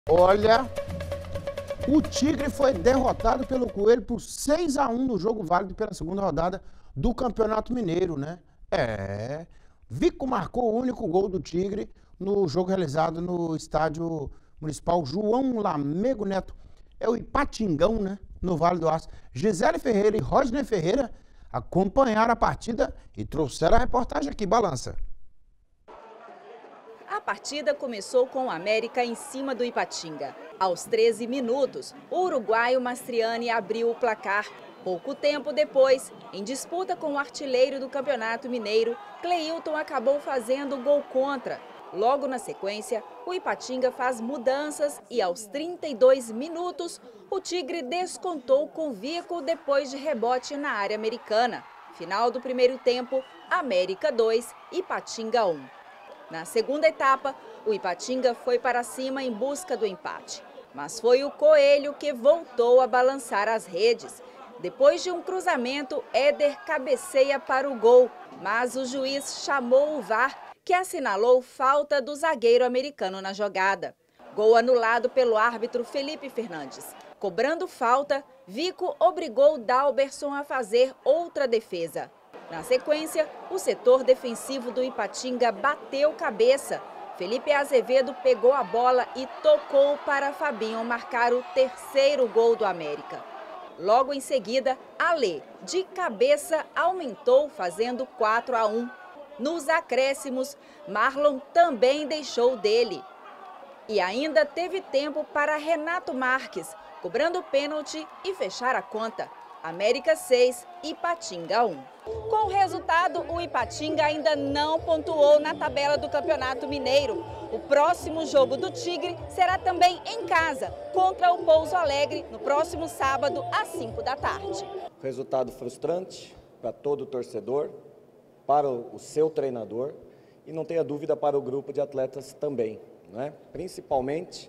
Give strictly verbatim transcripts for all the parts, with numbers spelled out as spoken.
Olha, o Tigre foi derrotado pelo Coelho por seis a um no jogo válido pela segunda rodada do Campeonato Mineiro, né? É. Vico marcou o único gol do Tigre no jogo realizado no estádio municipal João Lamego Neto. É o Ipatingão, né? No Vale do Aço. Gisele Ferreira e Rodney Ferreira acompanharam a partida e trouxeram a reportagem aqui. Balança. A partida começou com o América em cima do Ipatinga. Aos treze minutos, o uruguaio Mastriani abriu o placar. Pouco tempo depois, em disputa com o artilheiro do Campeonato Mineiro, Cleilton acabou fazendo gol contra. Logo na sequência, o Ipatinga faz mudanças e aos trinta e dois minutos, o Tigre descontou com Vico depois de rebote na área americana. Final do primeiro tempo, América dois, Ipatinga um. Na segunda etapa, o Ipatinga foi para cima em busca do empate. Mas foi o Coelho que voltou a balançar as redes. Depois de um cruzamento, Éder cabeceia para o gol, mas o juiz chamou o V A R, que assinalou falta do zagueiro americano na jogada. Gol anulado pelo árbitro Felipe Fernandes. Cobrando falta, Vico obrigou Dalberson a fazer outra defesa. Na sequência, o setor defensivo do Ipatinga bateu cabeça. Felipe Azevedo pegou a bola e tocou para Fabinho marcar o terceiro gol do América. Logo em seguida, Alê, de cabeça, aumentou, fazendo quatro a um. Nos acréscimos, Marlon também deixou dele. E ainda teve tempo para Renato Marques, cobrando pênalti e fechar a conta. América seis, Ipatinga um. Com o resultado, o Ipatinga ainda não pontuou na tabela do Campeonato Mineiro. O próximo jogo do Tigre será também em casa, contra o Pouso Alegre, no próximo sábado, às cinco da tarde. Resultado frustrante para todo o torcedor, para o seu treinador e, não tenha dúvida, para o grupo de atletas também, né? Principalmente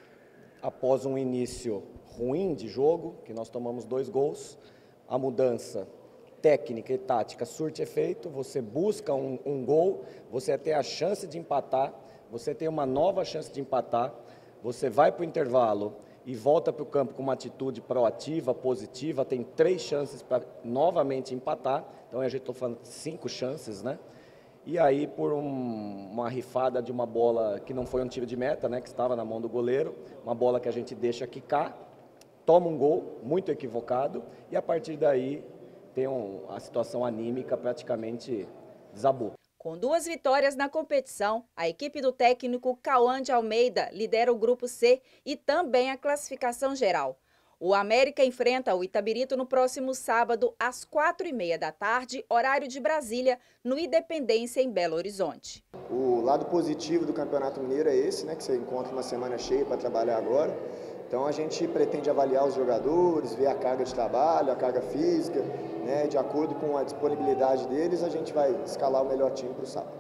após um início ruim de jogo, que nós tomamos dois gols, a mudança técnica e tática surte efeito, você busca um, um gol, você tem a chance de empatar, você tem uma nova chance de empatar, você vai para o intervalo e volta para o campo com uma atitude proativa, positiva, tem três chances para novamente empatar, então a gente está falando de cinco chances, né? E aí, por um, uma rifada de uma bola que não foi um tiro de meta, né, que estava na mão do goleiro, uma bola que a gente deixa quicar, toma um gol muito equivocado e a partir daí tem um, a situação anímica praticamente desabou. Com duas vitórias na competição, a equipe do técnico Cauã de Almeida lidera o grupo C e também a classificação geral. O América enfrenta o Itabirito no próximo sábado, às quatro e meia da tarde, horário de Brasília, no Independência, em Belo Horizonte. O lado positivo do Campeonato Mineiro é esse, né, que você encontra uma semana cheia para trabalhar agora. Então a gente pretende avaliar os jogadores, ver a carga de trabalho, a carga física, né, de acordo com a disponibilidade deles, a gente vai escalar o melhor time para o sábado.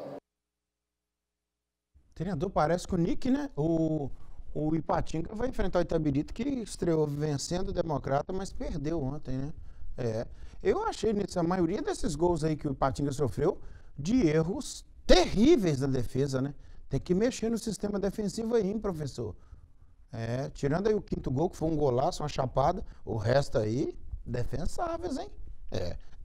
O treinador parece com o Nick, né? O... O Ipatinga vai enfrentar o Itabirito, que estreou vencendo o Democrata, mas perdeu ontem, né? É. Eu achei, nessa maioria desses gols aí que o Ipatinga sofreu, de erros terríveis da defesa, né? Tem que mexer no sistema defensivo aí, hein, professor? É, tirando aí o quinto gol, que foi um golaço, uma chapada, o resto aí, defensáveis, hein? É.